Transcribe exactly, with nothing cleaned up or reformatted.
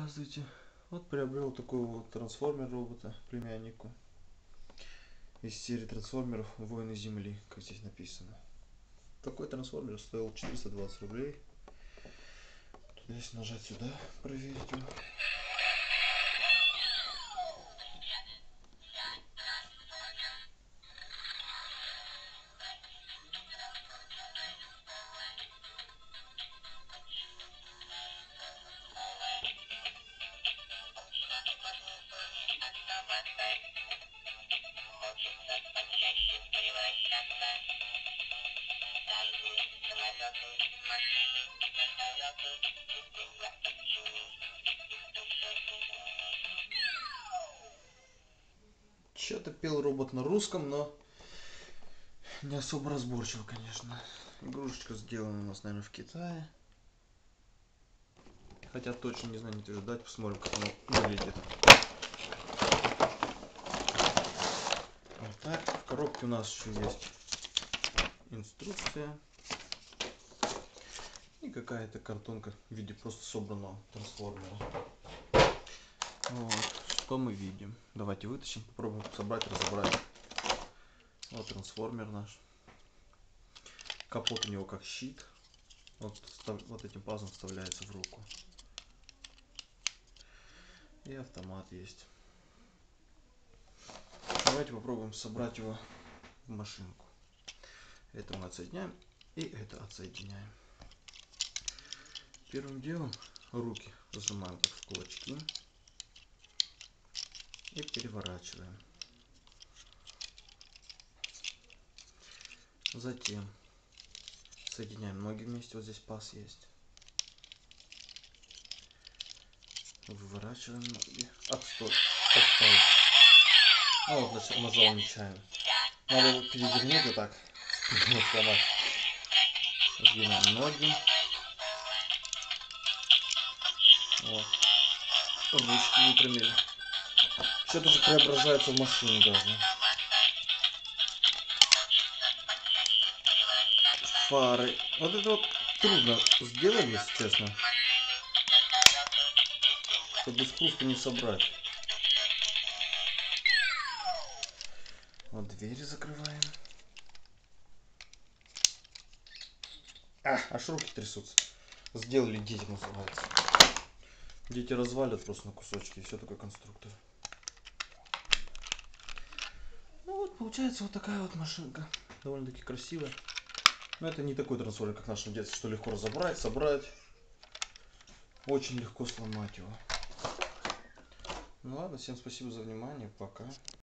Здравствуйте. Вот приобрел такой вот трансформер робота племяннику из серии трансформеров Воины Земли, как здесь написано. Такой трансформер стоил четыреста двадцать рублей. Тут если нажать сюда, проверить его. Что-то пел робот на русском, но не особо разборчиво, конечно. Игрушечка сделана у нас, наверное, в Китае. Хотя точно не знаю, не твержу. Давайте посмотрим, как оно выглядит. Вот так. В коробке у нас еще есть инструкция. И какая-то картонка в виде просто собранного трансформера. Вот. Что мы видим? Давайте вытащим, попробуем собрать, разобрать. Вот трансформер наш. Капот у него как щит. Вот, вот этим пазом вставляется в руку. И автомат есть. Давайте попробуем собрать его в машинку. Это мы отсоединяем и это отсоединяем. Первым делом руки сжимаем так в кулачки и переворачиваем. Затем соединяем ноги вместе, вот здесь паз есть. Выворачиваем ноги. Отстой. Отставить. А вот значит нажал нечаянно. Надо перевернуть вот так. Сломать. Сгибаем ноги. Вот. Ручки выпрямили. Что-то же преображается в машину даже. Фары. Вот это вот трудно сделать, если честно. Чтобы без хруста не собрать. Вот двери закрываем. А, аж руки трясутся. Сделали дети, называется. Дети развалят просто на кусочки, и все такой конструктор. Ну вот, получается вот такая вот машинка. Довольно-таки красивая. Но это не такой трансформер, как в нашем детстве, что легко разобрать, собрать. Очень легко сломать его. Ну ладно, всем спасибо за внимание, пока.